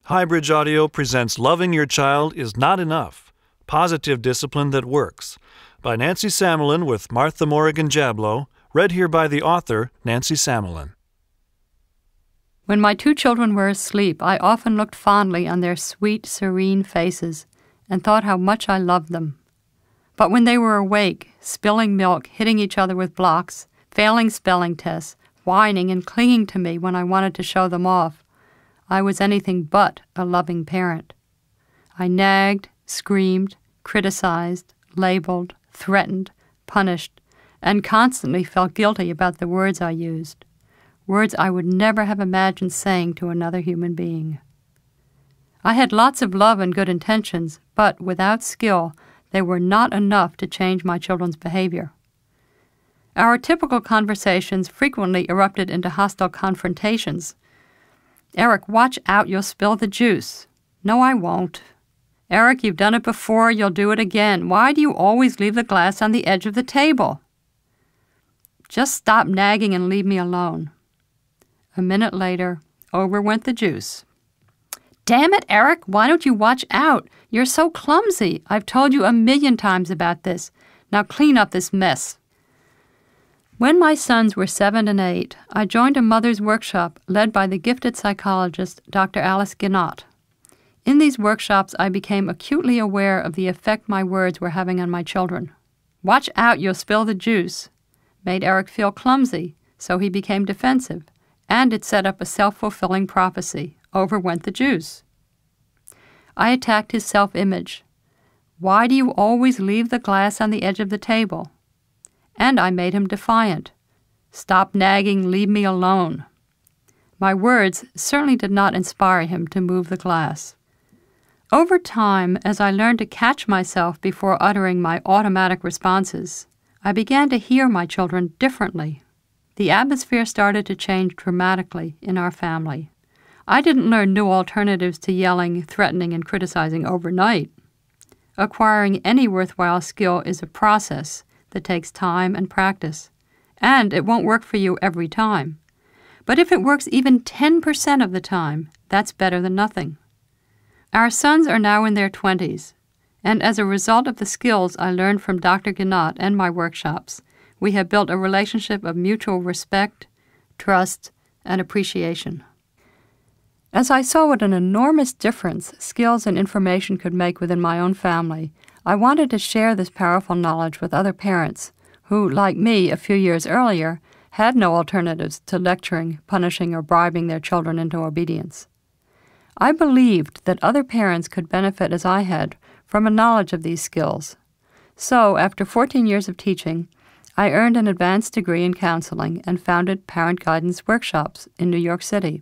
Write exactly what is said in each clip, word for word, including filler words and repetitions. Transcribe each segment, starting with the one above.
Highbridge Audio presents Loving Your Child is Not Enough, Positive Discipline That Works, by Nancy Samelin with Martha Morrigan Jablow, read here by the author, Nancy Samelin. When my two children were asleep, I often looked fondly on their sweet, serene faces and thought how much I loved them. But when they were awake, spilling milk, hitting each other with blocks, failing spelling tests, whining and clinging to me when I wanted to show them off, I was anything but a loving parent. I nagged, screamed, criticized, labeled, threatened, punished, and constantly felt guilty about the words I used, words I would never have imagined saying to another human being. I had lots of love and good intentions, but without skill, they were not enough to change my children's behavior. Our typical conversations frequently erupted into hostile confrontations. Eric, watch out, you'll spill the juice. No, I won't. Eric, you've done it before, you'll do it again. Why do you always leave the glass on the edge of the table? Just stop nagging and leave me alone. A minute later, over went the juice. Damn it, Eric, why don't you watch out? You're so clumsy. I've told you a million times about this. Now clean up this mess. When my sons were seven and eight, I joined a mother's workshop led by the gifted psychologist Doctor Alice Ginott. In these workshops, I became acutely aware of the effect my words were having on my children. Watch out, you'll spill the juice made Eric feel clumsy, so he became defensive, and it set up a self-fulfilling prophecy. Over went the juice. I attacked his self-image. Why do you always leave the glass on the edge of the table? And I made him defiant. Stop nagging, leave me alone. My words certainly did not inspire him to move the glass. Over time, as I learned to catch myself before uttering my automatic responses, I began to hear my children differently. The atmosphere started to change dramatically in our family. I didn't learn new alternatives to yelling, threatening, and criticizing overnight. Acquiring any worthwhile skill is a process that takes time and practice, and it won't work for you every time. But if it works even ten percent of the time, that's better than nothing. Our sons are now in their twenties, and as a result of the skills I learned from Doctor Ginott and my workshops, we have built a relationship of mutual respect, trust, and appreciation. As I saw what an enormous difference skills and information could make within my own family, I wanted to share this powerful knowledge with other parents who, like me a few years earlier, had no alternatives to lecturing, punishing, or bribing their children into obedience. I believed that other parents could benefit as I had from a knowledge of these skills. So, after fourteen years of teaching, I earned an advanced degree in counseling and founded Parent Guidance Workshops in New York City.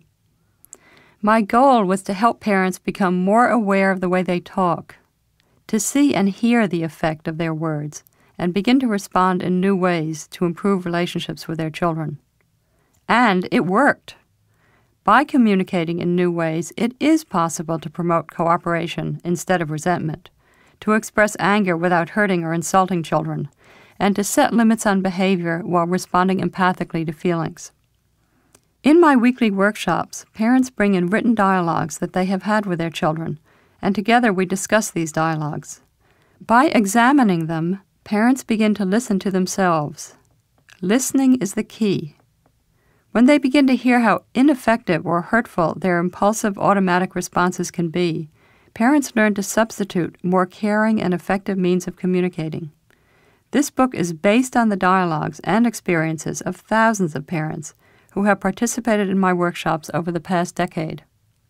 My goal was to help parents become more aware of the way they talk, to see and hear the effect of their words, and begin to respond in new ways to improve relationships with their children. And it worked. By communicating in new ways, it is possible to promote cooperation instead of resentment, to express anger without hurting or insulting children, and to set limits on behavior while responding empathically to feelings. In my weekly workshops, parents bring in written dialogues that they have had with their children, and together we discuss these dialogues. By examining them, parents begin to listen to themselves. Listening is the key. When they begin to hear how ineffective or hurtful their impulsive automatic responses can be, parents learn to substitute more caring and effective means of communicating. This book is based on the dialogues and experiences of thousands of parents who have participated in my workshops over the past decade.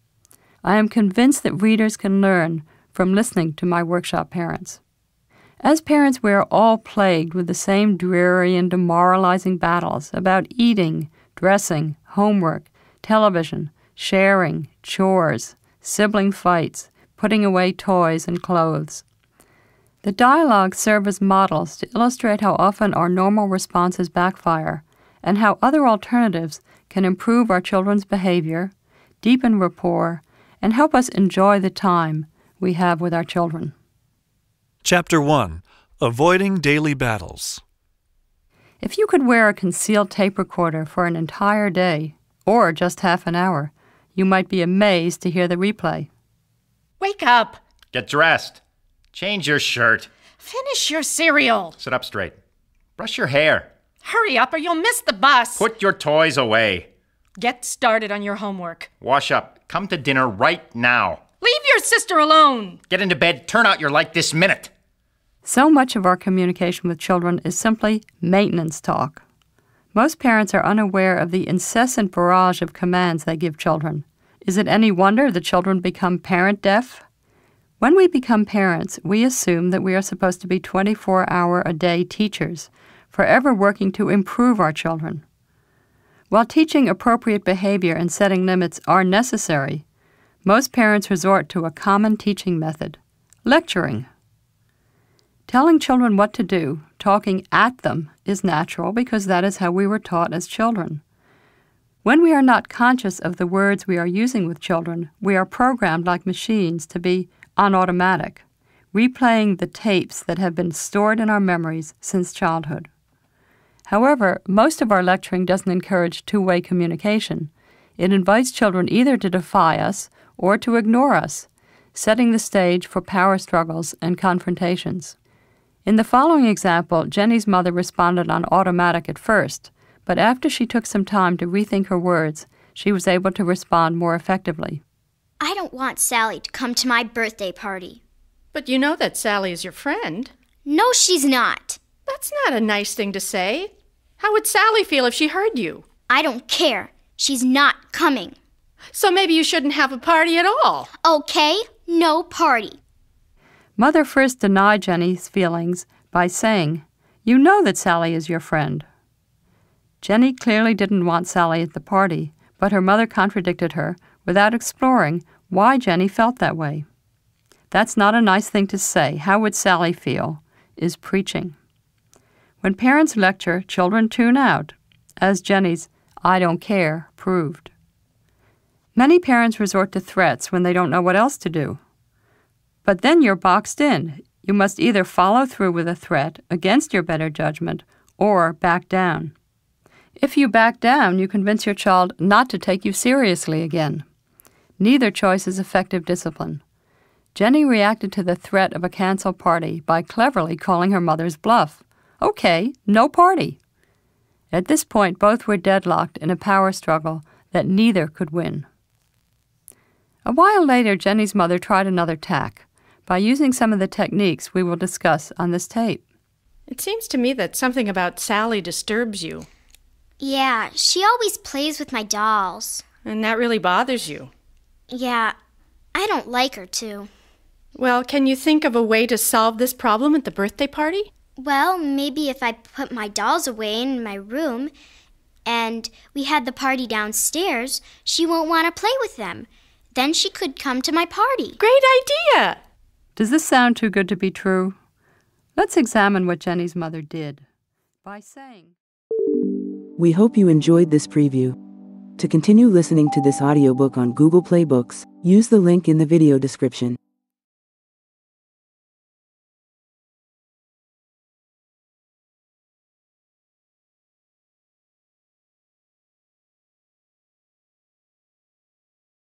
I am convinced that readers can learn from listening to my workshop parents. As parents, we are all plagued with the same dreary and demoralizing battles about eating, dressing, homework, television, sharing, chores, sibling fights, putting away toys and clothes. The dialogues serve as models to illustrate how often our normal responses backfire and how other alternatives can improve our children's behavior, deepen rapport, and help us enjoy the time we have with our children. Chapter one. Avoiding Daily Battles. If you could wear a concealed tape recorder for an entire day, or just half an hour, You might be amazed to hear the replay. Wake up! Get dressed. Change your shirt. Finish your cereal. Sit up straight. Brush your hair. Hurry up or you'll miss the bus. Put your toys away. Get started on your homework. Wash up. Come to dinner right now. Leave your sister alone. Get into bed. Turn out your light this minute. So much of our communication with children is simply maintenance talk. Most parents are unaware of the incessant barrage of commands they give children. Is it any wonder the children become parent deaf? When we become parents, we assume that we are supposed to be twenty-four hour a day teachers, forever working to improve our children. While teaching appropriate behavior and setting limits are necessary, most parents resort to a common teaching method, lecturing. Telling children what to do, talking at them, is natural because that is how we were taught as children. When we are not conscious of the words we are using with children, we are programmed like machines to be on automatic, replaying the tapes that have been stored in our memories since childhood. However, most of our lecturing doesn't encourage two-way communication. It invites children either to defy us or to ignore us, setting the stage for power struggles and confrontations. In the following example, Jenny's mother responded on automatic at first, but after she took some time to rethink her words, she was able to respond more effectively. I don't want Sally to come to my birthday party. But you know that Sally is your friend. No, she's not. That's not a nice thing to say. How would Sally feel if she heard you? I don't care. She's not coming. So maybe you shouldn't have a party at all. Okay, no party. Mother first denied Jenny's feelings by saying, "You know that Sally is your friend." Jenny clearly didn't want Sally at the party, but her mother contradicted her without exploring why Jenny felt that way. That's not a nice thing to say. How would Sally feel? Is preaching. When parents lecture, children tune out, as Jenny's "I don't care" proved. Many parents resort to threats when they don't know what else to do. But then you're boxed in. You must either follow through with a threat against your better judgment or back down. If you back down, you convince your child not to take you seriously again. Neither choice is effective discipline. Jenny reacted to the threat of a cancel party by cleverly calling her mother's bluff. Okay, no party. At this point, both were deadlocked in a power struggle that neither could win. A while later, Jenny's mother tried another tack by using some of the techniques we will discuss on this tape. It seems to me that something about Sally disturbs you. Yeah, she always plays with my dolls. And that really bothers you. Yeah, I don't like her to. Well, can you think of a way to solve this problem at the birthday party? Well, maybe if I put my dolls away in my room and we had the party downstairs, she won't want to play with them. Then she could come to my party. Great idea! Does this sound too good to be true? Let's examine what Jenny's mother did by saying, We hope you enjoyed this preview. To continue listening to this audiobook on Google Play Books, use the link in the video description.